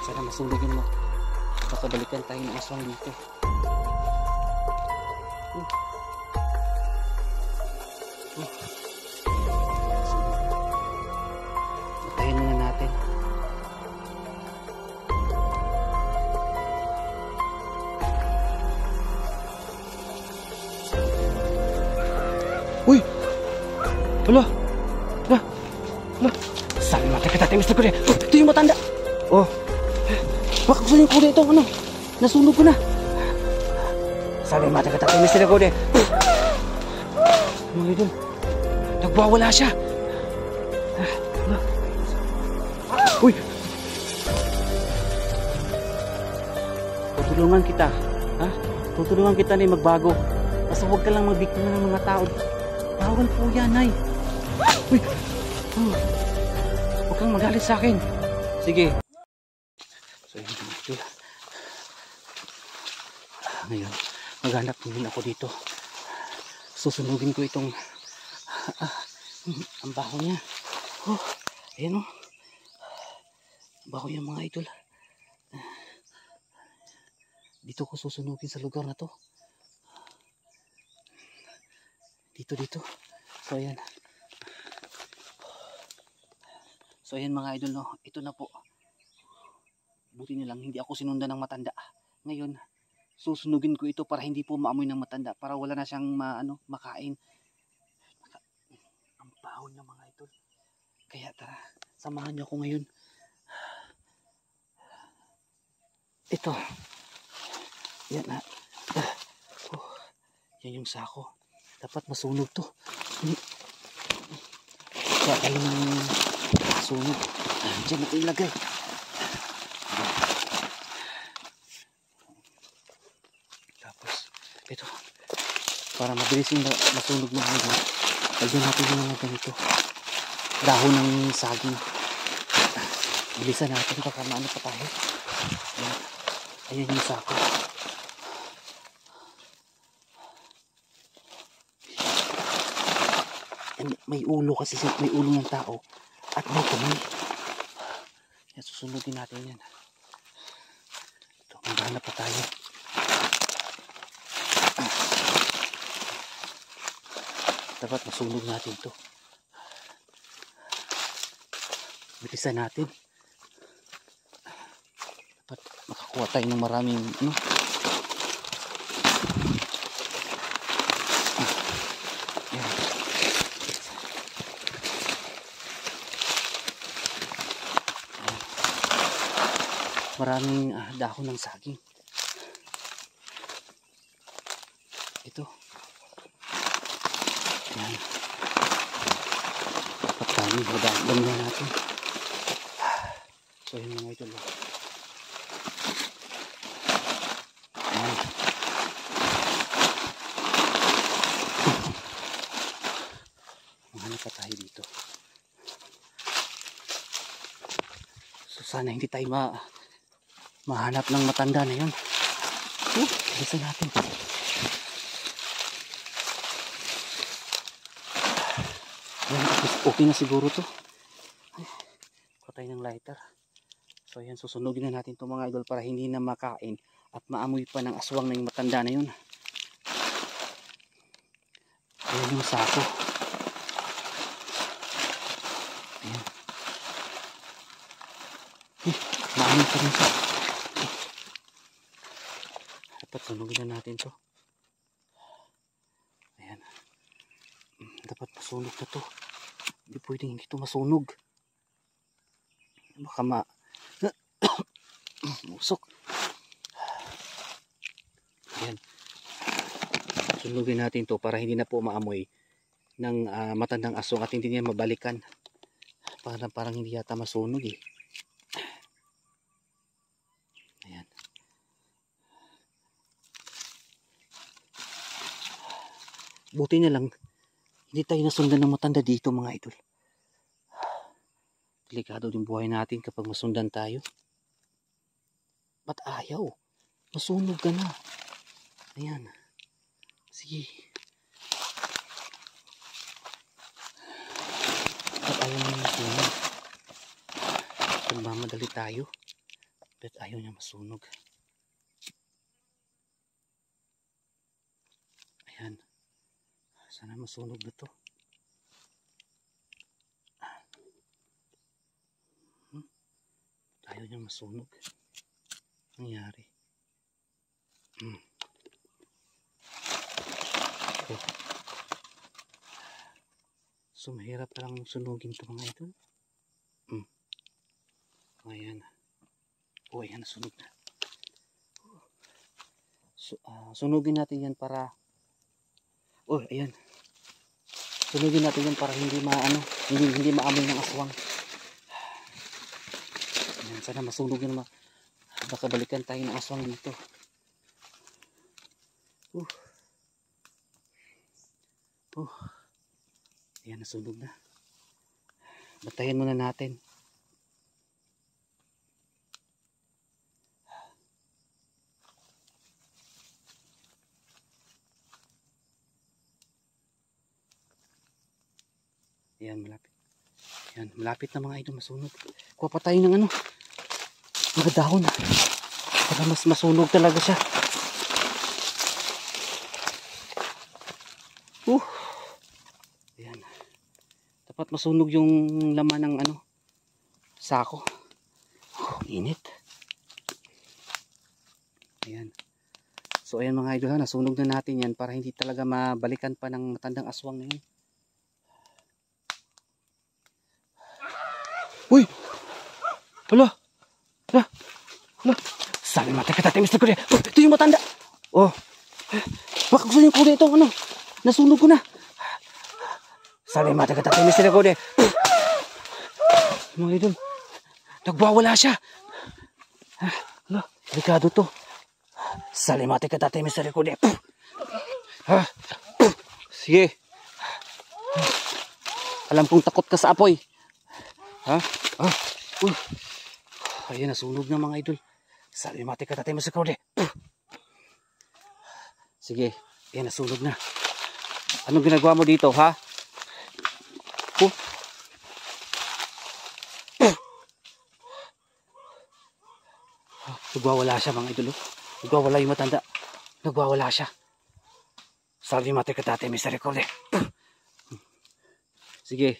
Sana masunugin mo. Baka balikan tayo ng aswang dito. Batayin muna natin. Uy! Hala! Hala! Hala! Saan mata kita tayo, Mr. Korea? Ito yung matanda! Oh! Baka gusto yung Korea itong ano? Nasunog ko na! Sabi mata kita tayo, Mr. Korea! Mga idol! Nagwawala siya! Uy! Tutulungan kita! Ha? Tutulungan kita na magbago. Basta huwag ka lang magbiktima ng mga tao. Bawal po yan, Nay. Uy! Huwag kang magalit sa akin. Sige. So yun mga idol. Ngayon, maghanap din ako dito. Susunugin ko itong ang baho niya. Oh, ayan o. Baho yan mga idol. Dito ko susunugin sa lugar na to. Dito. So ayan. So ayan mga idol, no. Ito na po. Buti na lang hindi ako sinundan ng matanda. Ngayon, susunugin ko ito para hindi po maamoy ng matanda. Para wala na siyang makain. Ang baho na mga idol. Kaya tara, samahan niyo ako ngayon. Ito. Yan na. Yan yung sako. Dapat masunog to. Kaya tayo ng sunog. Diyan natin ilagay. Tapos, ito. Para mabilis yung masunog na ito. Lagyan natin yung mga ganito. Dahon ng saging. Bilisan natin baka maano pa tayo. Ayan yung sako. May ulo kasi, may ulo ng tao at may kamay. Yan, susunugin natin yan. Ito, maghanap pa tayo. Dapat masunog natin to. Bilisan natin. Dapat makakuha tayo ng maraming maraming dahon ng saging. Ito. Ayan. Pagkami, damihan natin. So yun mga ito. Ayan. Mahanap pa tayo dito. So sana hindi tayo mahanap ng matanda na yun. Bilisan natin. Ayan, okay na siguro to. Patay ng lighter. So ayan, susunugin na natin itong mga idol para hindi na makain at maamoy pa ng aswang na yung matanda na yun. Ayan yung sako. Ayan. Maamoy pa rin siya. Dapat sunugin na natin to. Ayan. Dapat masunog na to. Hindi pwedeng hindi to masunog. Baka musok. Ayan. Sunugin natin to para hindi na po maamoy ng matandang aswang at hindi niya mabalikan. Parang hindi yata masunog eh. Ayan. Buti na lang hindi tayo nasundan ng matanda dito mga idol. Delikado din buhay natin kapag masundan tayo. Ba't ayaw? Masunog ka na. Ayan. Sige. Ba't ayaw mo masunog? Nagmamadali tayo. But ayaw niya masunog. Ayan. Sana masunog na to. Ayaw niya masunog. Nangyari. So mahirap lang sunugin to mga ito. Ayan. Ayan, nasunog na. So, sunugin natin yan para ayan. Sunugin natin yan para hindi maamoy ng aswang. Ayan, sana masunog yun. Baka balikan tayo ng aswang dito. Ayan, nasunog na. Batayan muna natin. Ayan, malapit. Ayan, malapit na mga idol masunog. Kuha pa tayo ng mga dahon. Para mas masunog talaga siya. Ayan. Dapat masunog yung laman ng sako. Init. Ayan. So ayan mga idol, nasunog na natin yan para hindi talaga mabalikan pa ng matandang aswang na yun. Uy! Hala! Sabi mati kita Mr. Kuya. Ito yung matanda. Baka gusto niyo kuya ito. Nasunog ko na. Sabi mati kita Mr. Kuya. Mga idol. Nagwawala siya. Hala, delikado to. Sabi mati kita Mr. Kuya. Sige. Alam kong takot ka sa apoy. Ayan, nasunog na mga idol. Sabi mati ka tatay mo sa krode. Sige, ayan, nasunog na. Anong ginagawa mo dito, ha? Nagwawala siya mga idol. Nagwawala yung matanda. Nagwawala siya. Sabi mati ka tatay mo sa krode. Sige.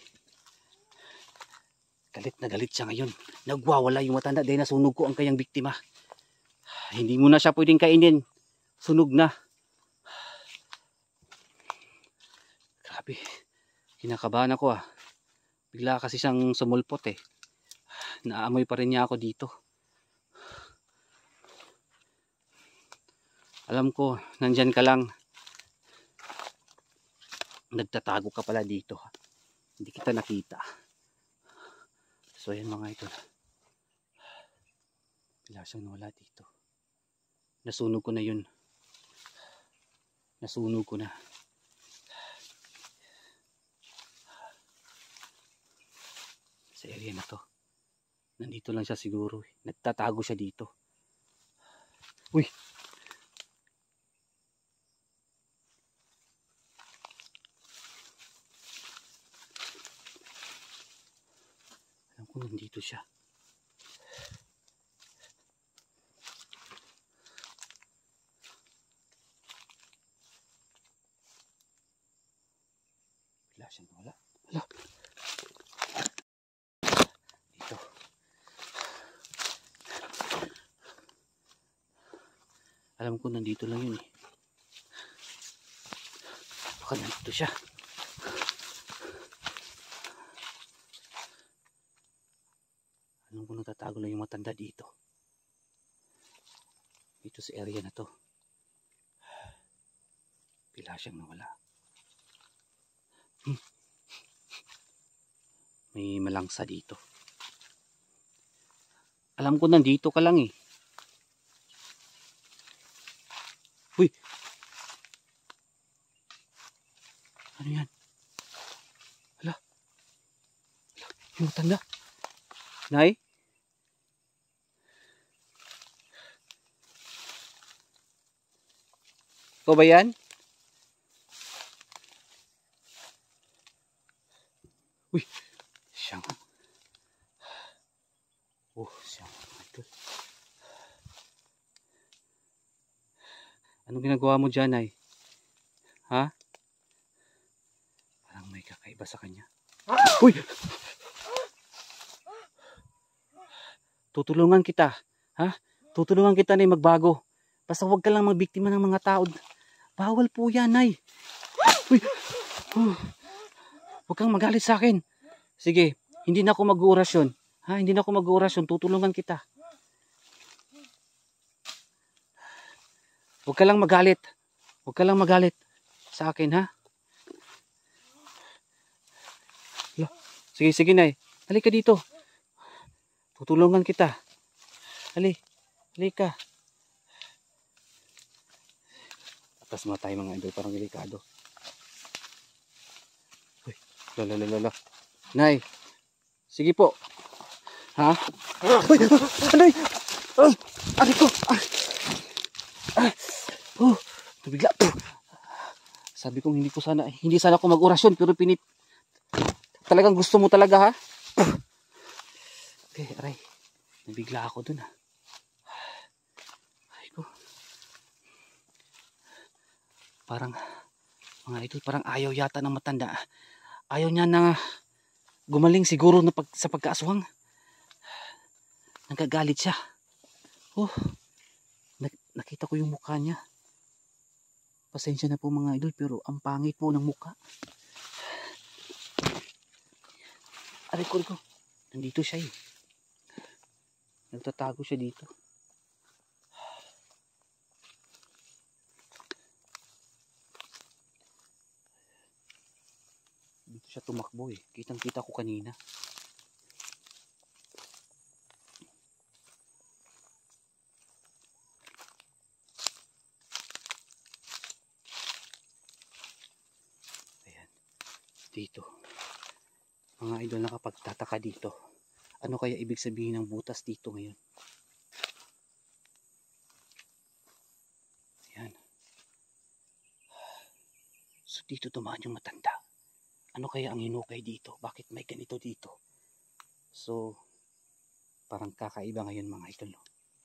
Galit na galit siya ngayon. Nagwawala yung matanda dahil nasunog ko ang kanyang biktima. Hindi mo na siya pwedeng kainin. Sunog na. Grabe. Kinakabahan ako Bigla kasi siyang sumulpot Naamoy pa rin niya ako dito. Alam ko, nandyan ka lang. Nagtatago ka pala dito. Hindi kita nakita. So ayan mga ito. Bigla siyang nawala dito. Nasunog ko na yun. Nasunog ko na. Sa area na to. Nandito lang siya siguro. Nagtatago siya dito. Uy! Alam ko nandito siya. Bigla siyang nawala. Hala! Dito. Alam ko nandito lang yun Baka nandito siya. Alam ko natatago lang yung matanda dito. Dito sa area na to. Bigla siyang nawala. May malangsa dito. Alam ko nandito ka lang Uy! Ano yan? Hala! Yung matanda. Nay? Ikaw ba yan? Uy! Siya nga. Siya nga. Ito. Anong ginagawa mo dyan, Nay? Ha? Parang may kakaiba sa kanya. Uy! Tutulungan kita. Ha? Tutulungan kita, Nay, magbago. Basta huwag ka lang magbiktima ng mga tao. Bawal po yan, Nay. Uy! Huwag kang magalit sa akin. Sige, hindi na ako mag-oorasyon. Ha? Hindi na ako mag-oorasyon. Tutulungan kita. Huwag ka lang magalit. Huwag ka lang magalit sa akin, ha? Sige, sige, Nay. Halika dito. Tutulungan kita. Halika. Atas mo tayo mga idol. Parang delikado. Uy, lala. Nay. Sige po. Ha? Uy, Nay. Aray ko. Nabigla. Sabi kong hindi sana ako mag-orasyon pero talagang gusto mo talaga, ha? Okay, aray. Nabigla ako dun, ha. Aray ko. Parang mga idol, parang ayaw yata ng matanda. Ayaw niya na gumaling siguro na sa pagkaaswang. Nagagalit siya. Nakita ko yung mukha niya. Pasensya na po mga idol pero ang pangit po ng mukha. Aray ko. Nandito siya eh. Nagtatago siya dito. Dito siya tumakbo eh. Kitang-kita ko kanina. Dito mga idol, nakapagtataka dito, ano kaya ibig sabihin ng butas dito ngayon? Ayan. So dito dumaan yung matanda. Ano kaya ang hinukay dito? Bakit may ganito dito? So parang kakaiba ngayon mga idol, no?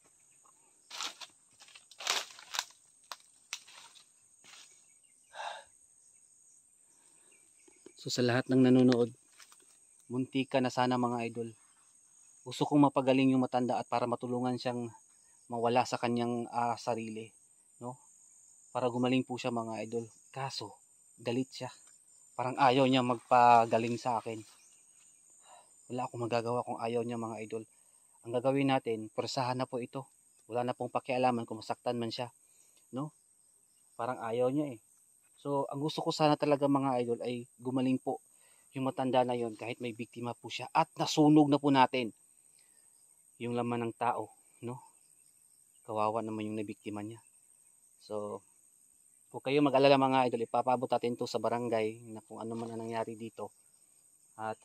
So sa lahat ng nanonood, munti ka na sana mga idol. Gusto kong mapagaling yung matanda at para matulungan siyang mawala sa kanyang sarili, no? Para gumaling po siya mga idol. Kaso galit siya. Parang ayaw niya magpagaling sa akin. Wala akong magagawa kung ayaw niya mga idol. Ang gagawin natin, pwersahan na po ito. Wala na pong pakialaman kung masaktan man siya, no? Parang ayaw niya eh. So, ang gusto ko sana talaga mga idol ay gumaling po yung matanda na yon kahit may biktima po siya at nasunog na po natin yung laman ng tao, no? Kawawa naman yung nabiktima niya. So, huwag kayo mag-alala mga idol, ipapabot natin to sa barangay na kung ano man ang nangyari dito. At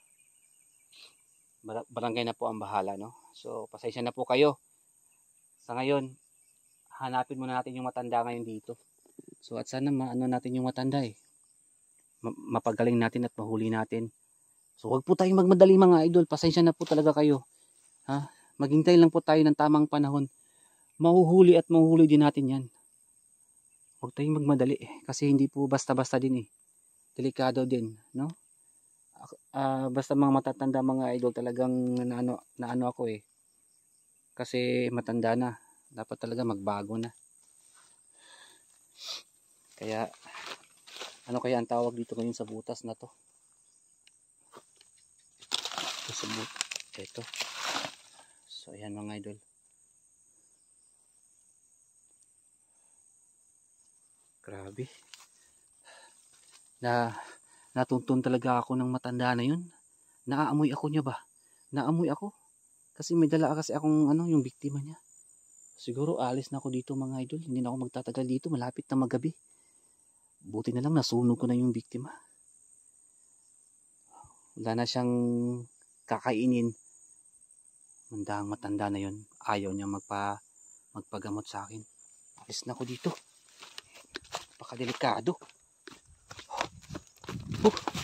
barangay na po ang bahala, no? So, pasensya na po kayo. Sa ngayon, hanapin muna natin yung matanda ngayon dito. So at sana maano natin yung matanda eh. Mapagaling natin at mahuli natin. So wag po tayong magmadali mga idol. Pasensya na po talaga kayo. Ha? Maghintay lang po tayo ng tamang panahon. Mahuhuli at mahuhuli din natin yan. Huwag tayong magmadali eh. Kasi hindi po basta-basta din eh. Delikado din, no? Basta mga matatanda mga idol talagang naano ako eh. Kasi matanda na. Dapat talaga magbago na. Kaya ano kaya ang tawag dito ngayon sa butas na to? Ito. So ayan mga idol. Grabe. Natuntun talaga ako ng matanda na yun. Naaamoy ako niya ba? Naamoy ako. Kasi may dala kasi akong yung biktima niya. Siguro alis na ako dito mga idol. Hindi na ako magtatagal dito. Malapit na magabi. Buti na lang nasunog ko na yung biktima. Wala na siyang kakainin. Mandang matanda na yun. Ayaw niya magpagamot sa akin. Alis na ako dito. Napakadelikado.